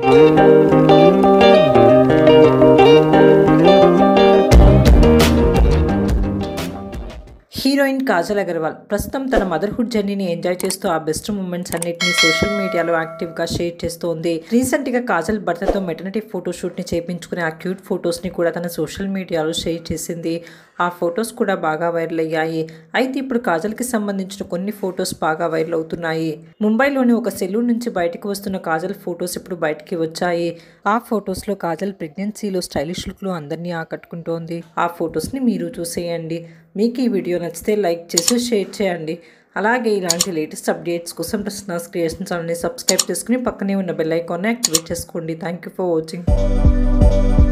Heroine Kajal Agarwal ప్రస్తుతం తన motherhood జర్నీని ఎంజాయ్ చేస్తూ ఆ బెస్ట్ మూమెంట్స్ అన్నిటిని సోషల్ మీడియాలో యాక్టివ్ గా షేర్ చేస్తోంది. రీసెంట్ గా కాజల్ భర్తతో మెటర్నిటీ ఫోటోషూట్ ని చేపించుకునే ఆ క్యూట్ ఫొటోస్ ని కూడా తన సోషల్ మీడియాలో షేర్ చేసింది. ఆ ఫొటోస్ కూడా బాగా వైరల్ అయ్యాయి. అయితే ఇప్పుడు కాజల్ కి సంబంధించిన కొన్ని ఫొటోస్ బాగా వైరల్ అవుతున్నాయి. ముంబైలోని ఒక సెలూన్ నుంచి బయటకు వస్తున్న కాజల్ ఫొటోస్ ఇప్పుడు బయటికి వచ్చాయి. ఆ ఫొటోస్ లో కాజల్ ప్రెగ్నెన్సీలో స్టైలిష్ లుక్ లో అందరినీ ఆకట్టుకుంటోంది. ఆ ఫొటోస్ ని మీరు చూసేయండి. మీకు ఈ వీడియో నచ్చితే లైక్ చేసి షేర్ చేయండి. అలాగే ఇలాంటి లేటెస్ట్ అప్డేట్స్ కోసం ప్రసన్నాస్ క్రియేషన్స్ ఛానల్ని సబ్స్క్రైబ్ చేసుకుని పక్కనే ఉన్న బెల్ ఐకాన్ని యాక్టివేట్ చేసుకోండి. Thank you for watching.